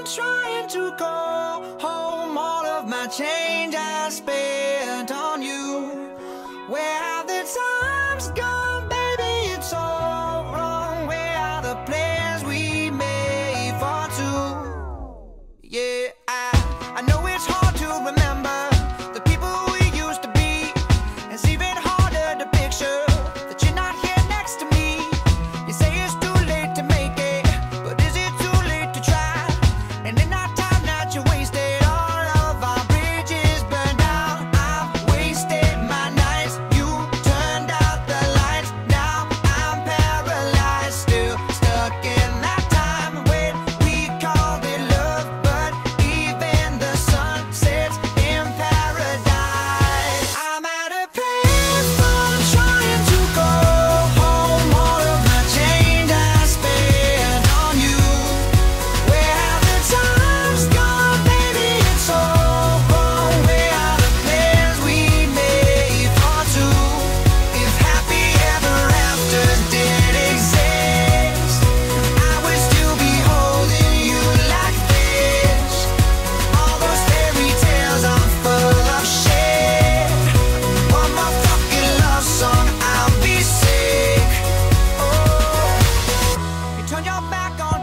trying to go home. All of my change I spent on you. Where have the times gone, baby? It's all wrong. Where are the plans we made for two? Yeah, I know it's hard to remember the people we used to be. It's even harder to picture that you're not here next to me. You say it's too late to make it, but is it too late to try? And in that time that you wasted, all of our bridges burned out. I've wasted my nights, you turned out the lights. Now I'm paralyzed, still stuck in that time when we called it love. But even the sun sets in paradise. I'm at a payphone trying to go home. All of my change I spent on you. Where have the times gone, baby? It's all wrong. Where are the plans we made for two? If happy ever afters did exist, I would still be holding you like this. All those fairy tales are full of shit. One more fucking love song, I'll be sick. Oh, you turned your back on